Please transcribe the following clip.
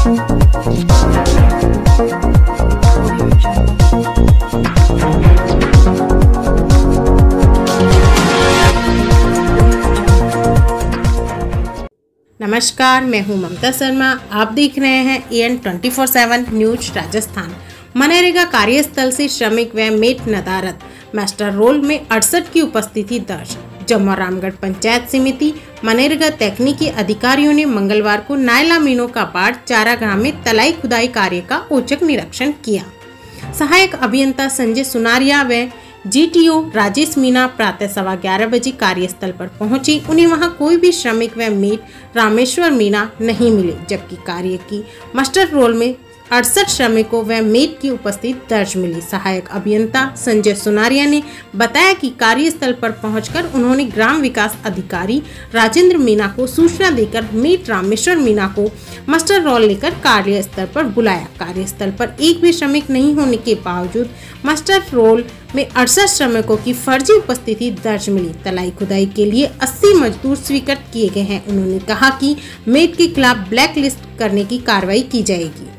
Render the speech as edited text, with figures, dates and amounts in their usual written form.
नमस्कार, मैं हूं ममता शर्मा। आप देख रहे हैं AN 24/7 न्यूज राजस्थान। मनरेगा कार्यस्थल से श्रमिक व मेट नदारद मास्टर रोल में 68 की उपस्थिति दर्ज। जम्मू रामगढ़ पंचायत समिति मनरेगा तकनीकी अधिकारियों ने मंगलवार को नायला मीनों का बाढ़ चारागाह में तलाई खुदाई कार्य का औचक निरीक्षण किया। सहायक अभियंता संजय सुनारिया व GTO राजेश मीना प्रातः 11:15 बजे कार्यस्थल पर पहुंची। उन्हें वहां कोई भी श्रमिक व मेट रामेश्वर मीना नहीं मिले, जबकि कार्य की मास्टर रोल में 68 श्रमिकों व मेट की उपस्थिति दर्ज मिली। सहायक अभियंता संजय सुनारिया ने बताया कि कार्यस्थल पर पहुंचकर उन्होंने ग्राम विकास अधिकारी राजेंद्र मीना को सूचना देकर मेट रामेश्वर मीना को मास्टर रोल लेकर कार्यस्थल पर बुलाया। कार्यस्थल पर एक भी श्रमिक नहीं होने के बावजूद मास्टर रोल में 68 श्रमिकों की फर्जी उपस्थिति दर्ज मिली। तलाई खुदाई के लिए 80 मजदूर स्वीकृत किए गए हैं। उन्होंने कहा कि मेट के खिलाफ ब्लैक लिस्ट करने की कार्रवाई की जाएगी।